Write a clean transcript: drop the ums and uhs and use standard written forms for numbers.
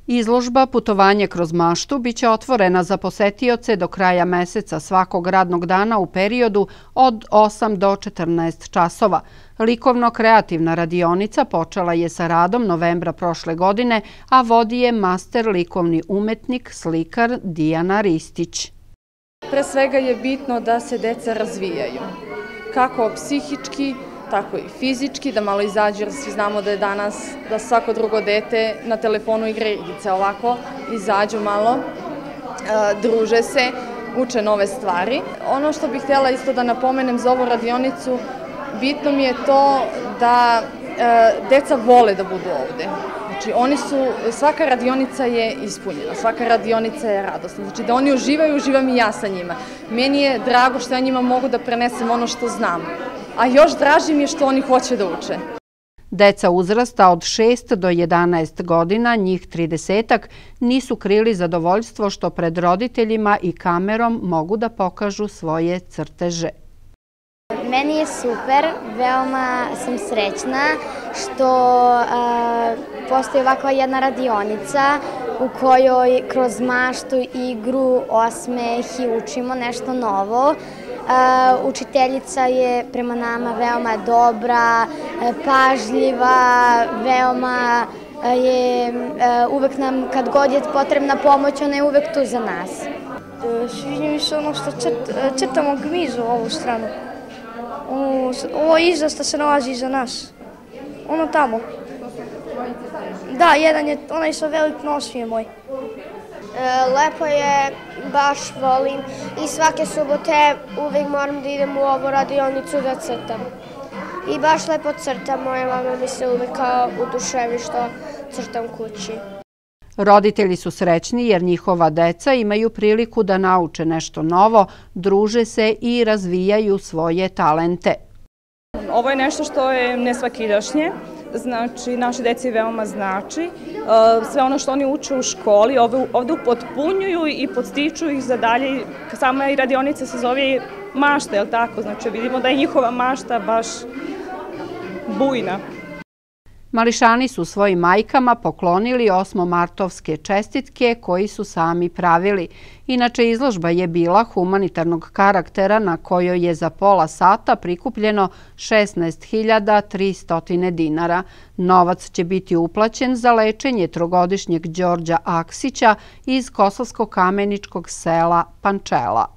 Izložba Putovanje kroz maštu biće otvorena za posetioce do kraja meseca svakog radnog dana u periodu od 8 do 14 časova. Likovno-kreativna radionica počela je sa radom novembra prošle godine, a vodi je master likovni umetnik, slikar Dijana Ristić. Pre svega je bitno da se deca razvijaju, kako psihički, tako i fizički, da malo izađu, jer svi znamo da je danas, da svako drugo dete na telefonu igra igrice, ovako izađu malo, druže se, uče nove stvari. Ono što bih htjela isto da napomenem za ovu radionicu, bitno mi je to da deca vole da budu ovde. Znači, svaka radionica je ispunjena, svaka radionica je radosna. Znači, da oni uživaju, uživam i ja sa njima. Meni je drago što ja njima mogu da prenesem ono što znam. A još draži mi je što oni hoće da uče. Deca uzrasta od 6 do 11 godina, njih 30-ak, nisu krili zadovoljstvo što pred roditeljima i kamerom mogu da pokažu svoje crteže. Meni je super, veoma sam srećna što postoji ovakva jedna radionica u kojoj kroz maštu, igru, osmeh i učimo nešto novo. Učiteljica je prema nama veoma dobra, pažljiva, veoma je uvek nam, kad god je potrebna pomoć, ona je uvek tu za nas. Sviđa mi se ono što crtamo gmizu ovu stranu. Ovo iza što se nalazi iza nas. Ono tamo. Da, jedan je onaj sa velik nos je moj. Lepo je, baš volim i svake subote uvijek moram da idem u ovu radionicu da crtam. I baš lepo crtam, moja mama mi se uvijek oduševi što crtam kući. Roditelji su srećni jer njihova deca imaju priliku da nauče nešto novo, druže se i razvijaju svoje talente. Ovo je nešto što je nesvakidašnje. Znači, naše deci veoma znači. Sve ono što oni uče u školi ovdje upotpunjuju i podstiču ih za dalje. Sama i radionica se zove mašta, je li tako? Znači, vidimo da je njihova mašta baš bujna. Mališani su svojim majkama poklonili osmomartovske čestitke koji su sami pravili. Inače, izložba je bila humanitarnog karaktera na kojoj je za pola sata prikupljeno 16.300 dinara. Novac će biti uplaćen za lečenje trogodišnjeg Đorđa Aksića iz kosovsko-kameničkog sela Pančela.